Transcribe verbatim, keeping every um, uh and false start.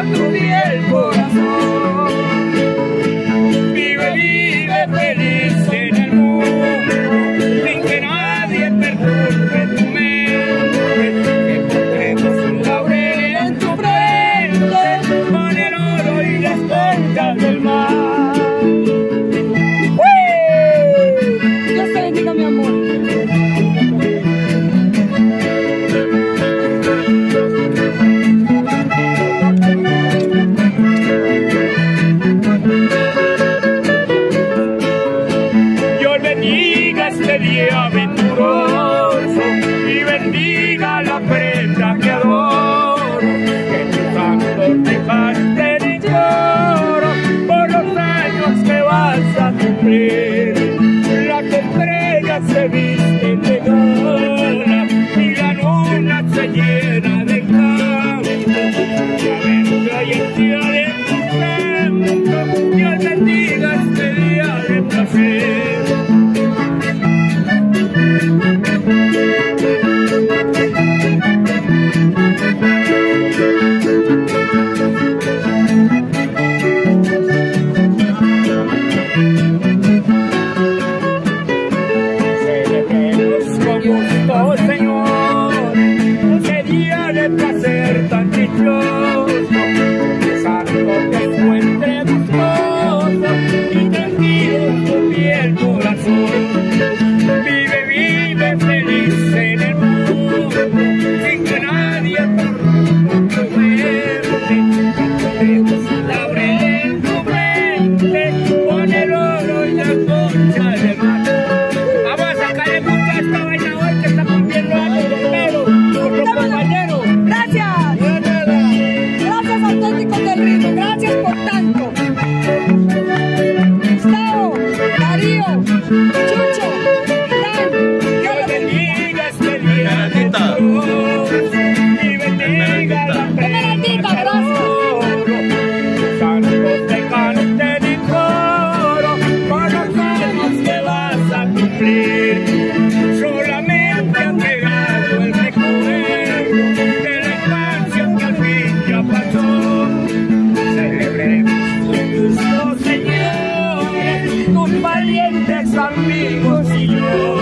tu fiel corazón. Vive, vive feliz en el mundo, sin que nadie perturbe tu mente, que encontremos un laurel en tu frente, con el oro y las conchas del mar. Dios te bendiga, mi amor. Este día aventuroso y bendiga la prenda que adoro, que tus santos dejaste de lloro por los años que vas a cumplir. Las estrellas se visten de gala y la luna se llena de canto. La aventura y el día de tu santo, Dios bendiga este día de placer. Oh Señor, ese día de placer tan dichoso, santo que encuentre gustoso y tranquilo tu fiel corazón. Vive, vive feliz en el mundo, sin que nadie interrumpa tu verte. Encontremos un laurel en tu frente, con el oro y la concha de mar. Vamos a sacarle mucho a esta vaina hoy que está cumpliendo años, pero otro compañero. Gracias. Gracias, auténticos del ritmo. Gracias por tanto. Gustavo, Darío, Chucho, Iván. Dios bendiga este día de tu luz y bendiga la prenda de oro. Santos te canten y coro por los años que vas a cumplir. Solamente han llegado el recuerdo de la infancia que al fin ya pasó. Celebremos juntos, Señor, tus valientes amigos y yo.